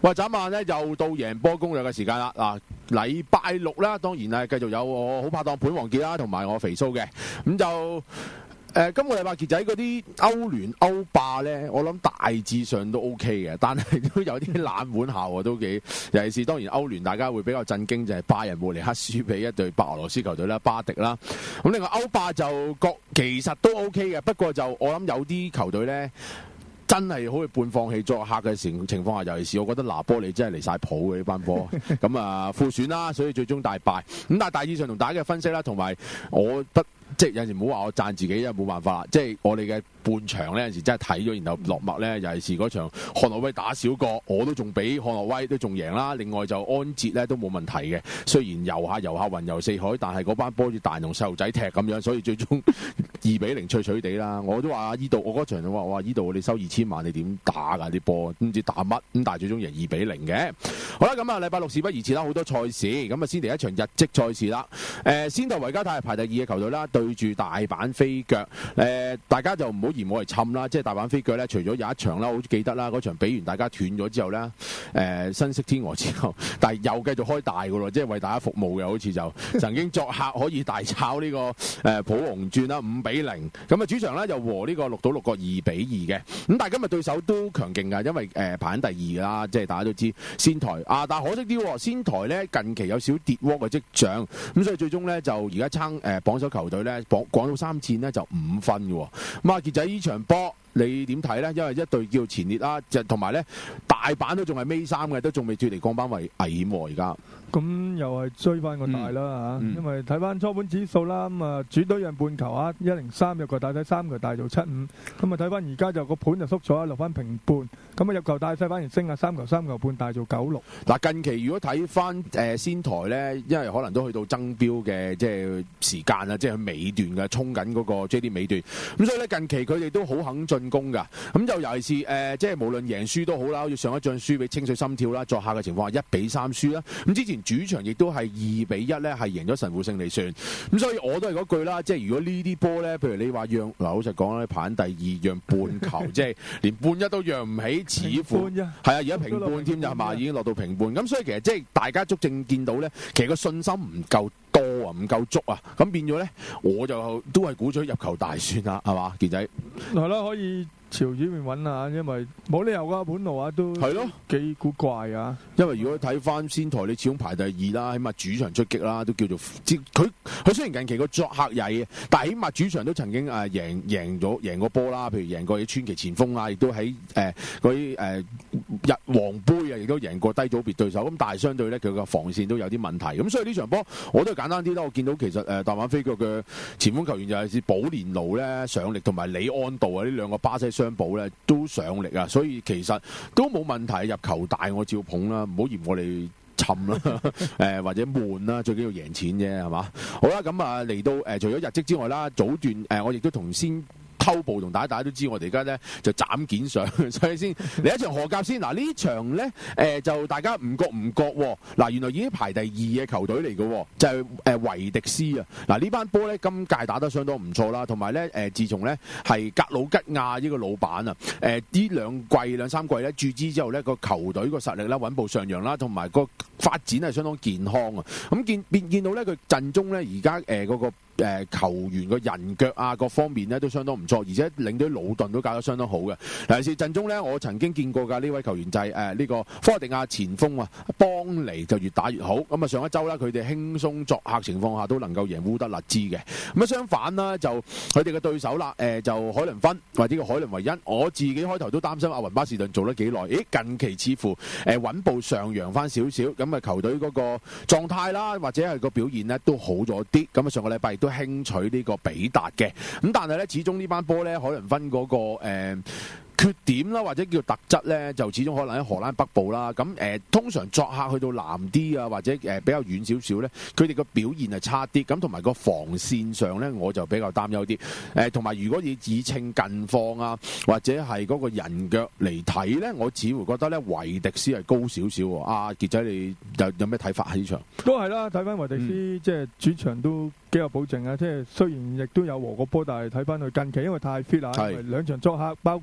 喂，眨眼咧又到贏波攻略嘅時間啦！嗱，禮拜六啦，當然係繼續有我好拍檔盤王傑啦，同埋我肥蘇嘅。咁就今個禮拜傑仔嗰啲歐聯歐霸咧，我諗大致上都 OK 嘅，但係都有啲冷門下喎，都幾。尤其是當然歐聯大家會比較震驚，就係拜仁慕尼黑輸俾一隊白俄羅斯球隊啦，巴迪啦。咁另外歐霸就其實都 OK 嘅，不過就我諗有啲球隊咧。真係好似半放棄作客嘅情況下，尤其是我覺得拿波利真係離晒譜嘅呢班波，咁啊副選啦，所以最終大敗。咁但係大致上同大家嘅分析啦，同埋我即係有陣時唔好話我讚自己，因為冇辦法啦。即係我哋嘅半場呢，有陣時真係睇咗，然後落墨呢，尤其是嗰場漢諾威打少個，我都仲比漢諾威都仲贏啦。另外就安捷呢都冇問題嘅，雖然遊下雲遊四海，但係嗰班波好似大同細路仔踢咁樣，所以最終2-0脆脆地啦。我都話依度，我嗰場我話依度你收2000萬，你點打㗎啲波？唔知打乜咁，但係最終贏2-0嘅。好啦，咁啊禮拜六事不宜遲啦，好多賽事，咁啊先嚟一場日職賽事啦。先頭維加泰係排第2嘅球隊啦，對住大阪飛腳。大家就唔好嫌我係侵啦，即係大阪飛腳咧，除咗有一場啦，好記得啦，嗰場比完大家斷咗之後咧，新式天鵝之後，但係又繼續開大㗎咯，即係為大家服務嘅，好似就曾經作客可以大炒呢個普紅鑽啦5-0，咁啊主場咧又和呢個鹿島鹿角2-2嘅，咁但係今日對手都強勁㗎，因為排緊第2啦，即係大家都知仙台啊，但係可惜啲仙台咧近期有少跌窩嘅跡象，咁所以最終咧就而家撐榜首球隊咧講到3戰呢就5分嘅，咁啊傑仔呢場波你點睇咧？因為一隊叫前列啦，同埋咧大阪都仲係尾3嘅，都仲未脫離降班危險喎而家。 咁又係追翻個大啦嚇，因為睇翻初盤指數啦，咁啊主隊讓半球啊103入球大細3球大做75，咁啊睇翻而家就個盤就縮咗，落翻平半，咁啊入球大細反而升啊3球3球半大做96。 嗱近期如果睇翻仙台咧，因為可能都去到爭標嘅即係時間啦，即係尾段嘅衝緊嗰個 JD 尾段，咁所以咧近期佢哋都好肯進攻㗎，咁就尤其是即係無論贏輸都好啦，好似上一仗輸俾清水心跳啦，作客嘅情況下1-3輸啦，咁之前主場亦都係2-1咧，係贏咗神戶勝利船。咁所以我都係嗰句啦，即係如果呢啲波咧，譬如你話讓嗱，老實講咧，排緊第2讓半球，即係連半一都讓唔起，似乎係啊，而家平半添就係嘛，已經落到平半。咁所以其實即係大家足證見到咧，其實個信心唔夠多啊，唔夠足啊，咁變咗咧，我就都係鼓取入球大算啦，係嘛，傑仔係啦，可以朝住面揾啊，因為冇理由噶，本路啊都係咯幾古怪啊。 因為如果睇翻仙台，你始終排第2啦，起碼主場出擊啦，都叫做佢雖然近期個作客曳，但係起碼主場都曾經贏過波啦，譬如贏過啲川崎前鋒啊，亦都喺嗰啲日皇杯啊，亦都贏過低組別對手。咁但係相對咧，佢個防線都有啲問題。咁所以呢場波我都係簡單啲啦。我見到其實大阪飛腳嘅前鋒球員就係保連奴咧上力，同埋李安道啊呢兩個巴西雙寶咧都上力啊，所以其實都冇問題。入球大我照捧啦，唔好嫌我哋沉啦，或者悶啦，最緊要贏錢啫，係嘛？好啦，咁啊嚟到除咗日職之外啦，早段我亦都同先偷步同大家都知，我哋而家咧就斬件上，所以先嚟一場荷甲先。嗱呢場咧就大家唔覺喎。嗱原來已經排第2嘅球隊嚟嘅，就係維迪斯啊。嗱呢班波咧今屆打得相當唔錯啦，同埋咧自從咧係格魯吉亞呢個老闆啊，呢兩三季咧注資之後咧個球隊個實力啦穩步上揚啦，同埋個發展係相當健康啊。咁見到咧佢陣中咧而家嗰個球員個人腳啊各方面咧都相當唔錯，而且領隊魯頓都搞得相當好嘅。尤其是陣中咧，我曾經見過㗎呢位球員就係呢個科迪亞前鋒啊，邦尼就越打越好。咁啊上一週咧佢哋輕鬆作客情況下都能夠贏烏德勒支嘅。咁啊相反啦，就佢哋嘅對手啦，就海倫芬或者叫海倫維恩。我自己開頭都擔心阿雲巴士頓做得幾耐，近期似乎穩步上揚翻少少，咁啊球隊嗰個狀態啦或者係個表現咧都好咗啲。咁啊上個禮拜亦都輕取呢個比達嘅，咁但係咧始終呢班波咧海倫芬嗰個缺點啦，或者叫特質咧，就始終可能喺荷蘭北部啦。咁通常作客去到南啲啊，或者比較遠少少咧，佢哋個表現係差啲。咁同埋個防線上咧，我就比較擔憂啲。同埋如果以稱近況啊，或者係嗰個人腳嚟睇咧，我似乎覺得咧維迪斯係高少少。阿傑仔，你有咩睇法喺呢場？ 都係啦，睇翻維迪斯，即係主場都幾有保證啊！即係雖然亦都有和個波，但係睇翻佢近期因為太 fit 啦，因為兩場作客包括場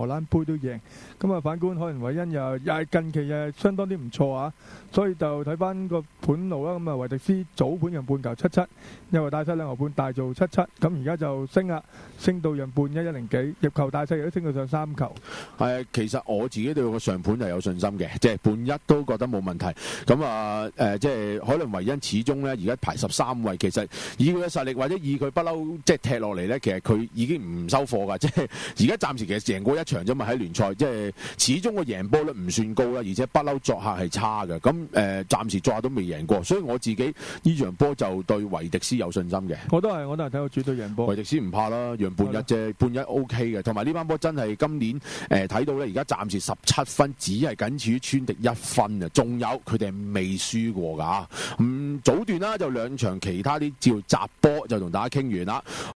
荷蘭杯都贏。咁啊，反觀海倫韋恩又係近期又係相當啲唔錯啊，所以就睇翻個盤路啦。咁啊，維迪斯早盤讓半球7-7，因為大細兩球半大做7-7，咁而家就升啦，升到讓半1-1-0幾，入球大細亦都升到上3球。 其實我自己對個上盤係有信心嘅，即係半一都覺得冇問題。咁啊即係海倫維恩始終咧，而家排13位，其實以佢嘅實力或者以佢不嬲即係踢落嚟咧，其實佢已經唔收貨㗎。即係而家暫時其實贏過一場啫嘛，喺聯賽，即係始終個贏波率唔算高啦，而且不嬲作客係差嘅。咁暫時作客都未贏過，所以我自己呢場波就對維迪斯有信心嘅。 我都係睇個主隊贏波。 維迪斯唔怕啦，讓半一啫，半一 OK 嘅。同埋呢班波真係今年睇到咧，而家暫時17分，只係僅次於川迪1分啊！仲有佢哋係未輸過㗎。早段啦，就兩場其他啲叫雜波就同大家傾完啦。